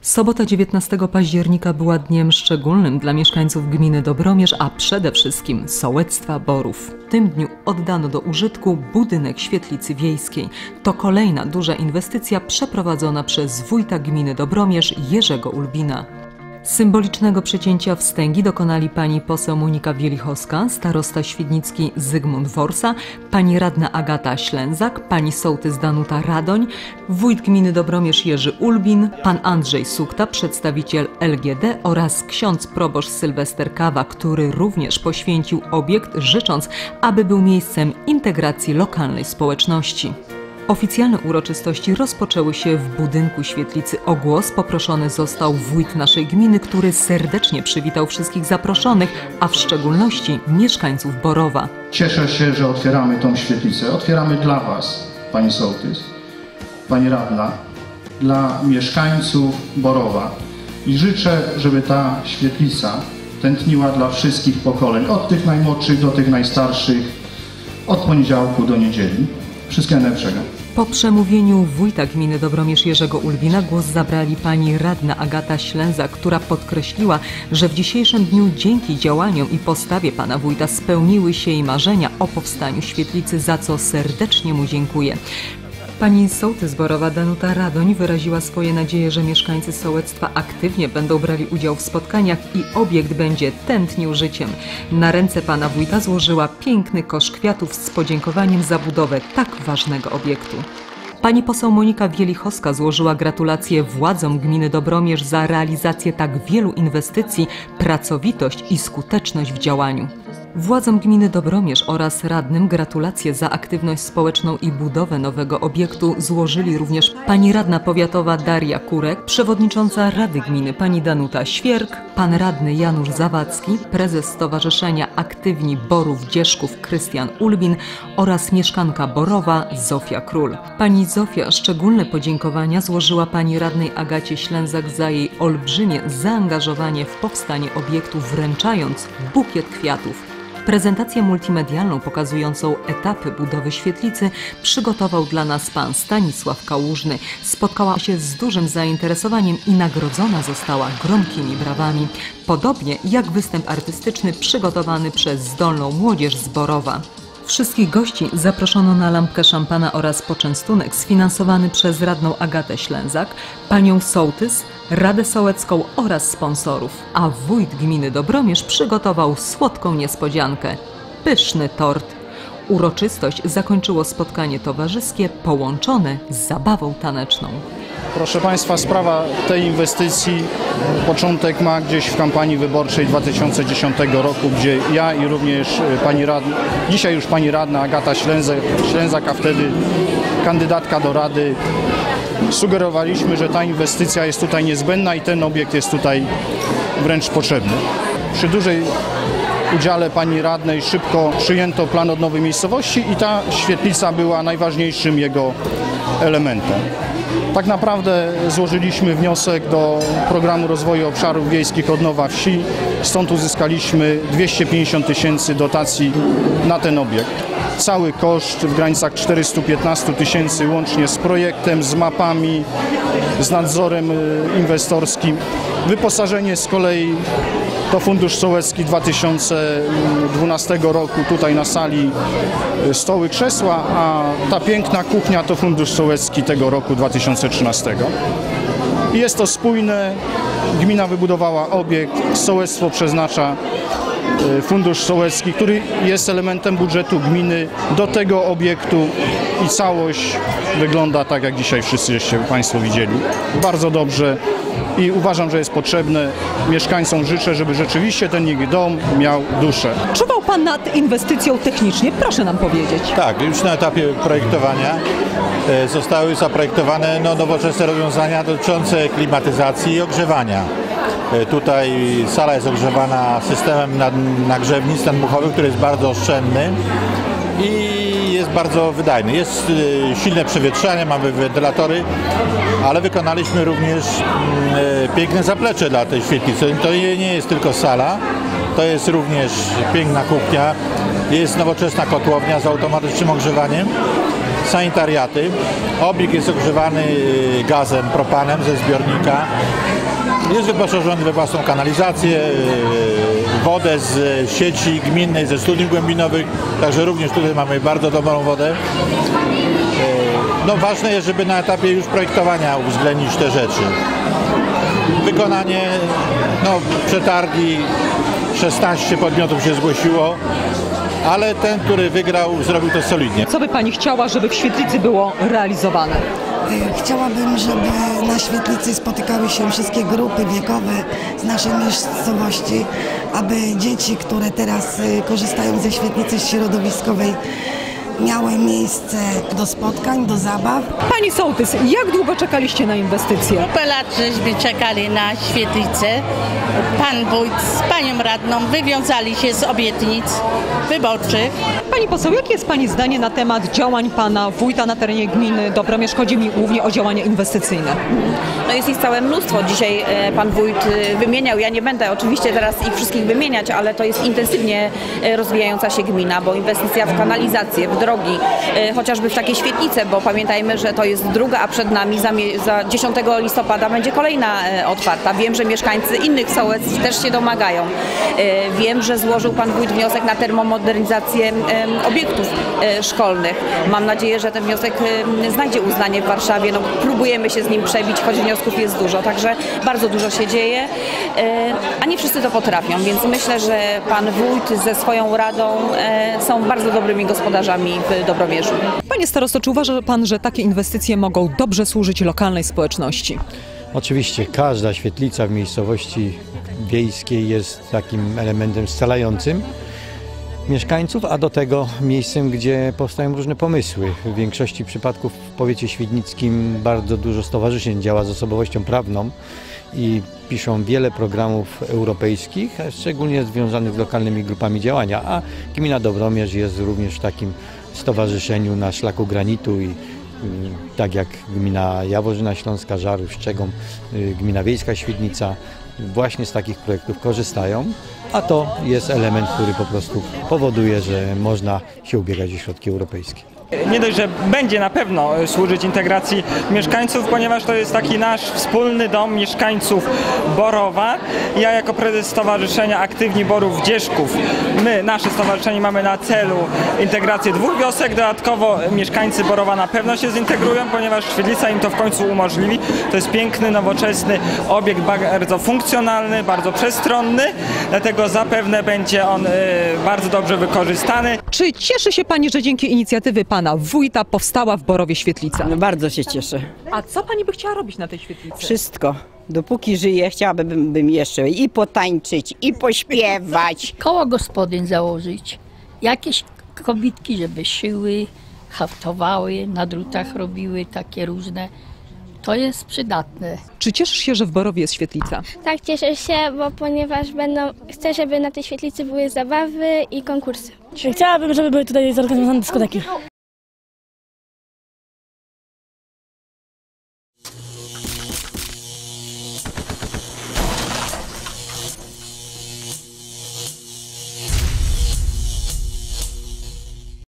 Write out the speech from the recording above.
Sobota 19 października była dniem szczególnym dla mieszkańców gminy Dobromierz, a przede wszystkim sołectwa Borów. W tym dniu oddano do użytku budynek świetlicy wiejskiej. To kolejna duża inwestycja przeprowadzona przez wójta gminy Dobromierz Jerzego Ulbina. Symbolicznego przecięcia wstęgi dokonali pani poseł Monika Wielichowska, starosta świdnicki Zygmunt Worsa, pani radna Agata Ślęzak, pani sołtys Danuta Radoń, wójt gminy Dobromierz Jerzy Ulbin, pan Andrzej Sukta, przedstawiciel LGD oraz ksiądz proboszcz Sylwester Kawa, który również poświęcił obiekt, życząc, aby był miejscem integracji lokalnej społeczności. Oficjalne uroczystości rozpoczęły się w budynku świetlicy. O głos poproszony został wójt naszej gminy, który serdecznie przywitał wszystkich zaproszonych, a w szczególności mieszkańców Borowa. Cieszę się, że otwieramy tą świetlicę. Otwieramy dla Was, pani sołtys, pani radna, dla mieszkańców Borowa. I życzę, żeby ta świetlica tętniła dla wszystkich pokoleń, od tych najmłodszych do tych najstarszych, od poniedziałku do niedzieli. Wszystkiego najlepszego. Po przemówieniu wójta gminy Dobromierz Jerzego Ulbina głos zabrali pani radna Agata Ślęzak, która podkreśliła, że w dzisiejszym dniu dzięki działaniom i postawie pana wójta spełniły się jej marzenia o powstaniu świetlicy, za co serdecznie mu dziękuję. Pani sołtys Borowa Danuta Radoń wyraziła swoje nadzieje, że mieszkańcy sołectwa aktywnie będą brali udział w spotkaniach i obiekt będzie tętnił życiem. Na ręce pana wójta złożyła piękny kosz kwiatów z podziękowaniem za budowę tak ważnego obiektu. Pani poseł Monika Wielichowska złożyła gratulacje władzom gminy Dobromierz za realizację tak wielu inwestycji, pracowitość i skuteczność w działaniu. Władzom gminy Dobromierz oraz radnym gratulacje za aktywność społeczną i budowę nowego obiektu złożyli również pani radna powiatowa Daria Kurek, przewodnicząca Rady Gminy pani Danuta Świerk, pan radny Janusz Zawadzki, prezes Stowarzyszenia Aktywni Borów Dzieszków Krystian Ulbin oraz mieszkanka Borowa Zofia Król. Pani Zofia szczególne podziękowania złożyła pani radnej Agacie Ślęzak za jej olbrzymie zaangażowanie w powstanie obiektu, wręczając bukiet kwiatów. Prezentację multimedialną pokazującą etapy budowy świetlicy przygotował dla nas pan Stanisław Kałużny. Spotkała się z dużym zainteresowaniem i nagrodzona została gromkimi brawami. Podobnie jak występ artystyczny przygotowany przez zdolną młodzież z Borowa. Wszystkich gości zaproszono na lampkę szampana oraz poczęstunek sfinansowany przez radną Agatę Ślęzak, panią sołtys, Radę Sołecką oraz sponsorów. A wójt gminy Dobromierz przygotował słodką niespodziankę – pyszny tort. Uroczystość zakończyło spotkanie towarzyskie połączone z zabawą taneczną. Proszę Państwa, sprawa tej inwestycji początek ma gdzieś w kampanii wyborczej 2010 roku, gdzie ja i również pani radna, dzisiaj już pani radna Agata Ślęzak, a wtedy kandydatka do Rady, sugerowaliśmy, że ta inwestycja jest tutaj niezbędna i ten obiekt jest tutaj wręcz potrzebny. Przy dużej udziale pani radnej szybko przyjęto plan odnowy miejscowości i ta świetlica była najważniejszym jego elementem. Tak naprawdę złożyliśmy wniosek do Programu Rozwoju Obszarów Wiejskich Odnowa Wsi, stąd uzyskaliśmy 250 000 dotacji na ten obiekt. Cały koszt w granicach 415 000 łącznie z projektem, z mapami, z nadzorem inwestorskim. Wyposażenie z kolei to Fundusz Sołecki 2012 roku, tutaj na sali stoły, krzesła, a ta piękna kuchnia to Fundusz Sołecki tego roku 2013. I jest to spójne, gmina wybudowała obiekt, sołectwo przeznacza Fundusz Sołecki, który jest elementem budżetu gminy do tego obiektu i całość wygląda tak, jak dzisiaj wszyscy Państwo widzieli. Bardzo dobrze i uważam, że jest potrzebne. Mieszkańcom życzę, żeby rzeczywiście ten ich dom miał duszę. Czuwał pan nad inwestycją technicznie? Proszę nam powiedzieć. Tak, już na etapie projektowania zostały zaprojektowane nowoczesne rozwiązania dotyczące klimatyzacji i ogrzewania. Tutaj sala jest ogrzewana systemem nagrzewnic nadmuchowych, który jest bardzo oszczędny i jest bardzo wydajny. Jest silne przewietrzanie, mamy wentylatory, ale wykonaliśmy również piękne zaplecze dla tej świetlicy. To nie jest tylko sala, to jest również piękna kuchnia, jest nowoczesna kotłownia z automatycznym ogrzewaniem sanitariaty. Obiekt jest ogrzewany gazem, propanem ze zbiornika. Jest wyposażony we własną kanalizację, wodę z sieci gminnej, ze studni głębinowych, także również tutaj mamy bardzo dobrą wodę. No ważne jest, żeby na etapie już projektowania uwzględnić te rzeczy. Wykonanie, przetargi, 16 podmiotów się zgłosiło, ale ten, który wygrał, zrobił to solidnie. Co by pani chciała, żeby w świetlicy było realizowane? Chciałabym, żeby na świetlicy spotykały się wszystkie grupy wiekowe z naszej miejscowości, aby dzieci, które teraz korzystają ze świetlicy środowiskowej, miały miejsce do spotkań, do zabaw. Pani sołtys, jak długo czekaliście na inwestycje? Kupę lat żeśmy czekali na świetlicę. Pan wójt z panią radną wywiązali się z obietnic wyborczych. Pani poseł, jakie jest pani zdanie na temat działań pana wójta na terenie gminy Dobromierz? Chodzi mi głównie o działania inwestycyjne. No jest ich całe mnóstwo. Dzisiaj pan wójt wymieniał, ja nie będę oczywiście teraz ich wszystkich wymieniać, ale to jest intensywnie rozwijająca się gmina, bo inwestycja w kanalizację, w drogi, chociażby w takie świetlice, bo pamiętajmy, że to jest druga, a przed nami za 10 listopada będzie kolejna otwarta. Wiem, że mieszkańcy innych sołectw też się domagają. Wiem, że złożył pan wójt wniosek na termomodernizację obiektów szkolnych. Mam nadzieję, że ten wniosek znajdzie uznanie w Warszawie. No, próbujemy się z nim przebić, choć wniosków jest dużo, także bardzo dużo się dzieje, a nie wszyscy to potrafią, więc myślę, że pan wójt ze swoją radą są bardzo dobrymi gospodarzami w Dobromierzu. Panie starosto, czy uważa pan, że takie inwestycje mogą dobrze służyć lokalnej społeczności? Oczywiście każda świetlica w miejscowości wiejskiej jest takim elementem scalającym mieszkańców, a do tego miejscem, gdzie powstają różne pomysły. W większości przypadków w powiecie świdnickim bardzo dużo stowarzyszeń działa z osobowością prawną i piszą wiele programów europejskich, szczególnie związanych z lokalnymi grupami działania, a gmina Dobromierz jest również w takim stowarzyszeniu na szlaku granitu i tak jak gmina Jaworzyna Śląska, Żarów, Szczegom, gmina wiejska Świdnica właśnie z takich projektów korzystają, a to jest element, który po prostu powoduje, że można się ubiegać o środki europejskie. Nie dość, że będzie na pewno służyć integracji mieszkańców, ponieważ to jest taki nasz wspólny dom mieszkańców Borowa. Ja jako prezes Stowarzyszenia Aktywni Borów Dzieszków, nasze stowarzyszenie mamy na celu integrację 2 wiosek. Dodatkowo mieszkańcy Borowa na pewno się zintegrują, ponieważ świetlica im to w końcu umożliwi. To jest piękny, nowoczesny obiekt, bardzo funkcjonalny, bardzo przestronny, dlatego zapewne będzie on bardzo dobrze wykorzystany. Czy cieszy się pani, że dzięki inicjatywy pana wójta powstała w Borowie świetlica? No bardzo się cieszę. A co pani by chciała robić na tej świetlicy? Wszystko. Dopóki żyję, chciałabym jeszcze i potańczyć, i pośpiewać. Koło gospodyń założyć. Jakieś kobitki, żeby szyły, haftowały, na drutach robiły takie różne. To jest przydatne. Czy cieszysz się, że w Borowie jest świetlica? Tak, cieszę się, ponieważ chcę, żeby na tej świetlicy były zabawy i konkursy. Chciałabym, żeby były tutaj zorganizowane dyskoteki.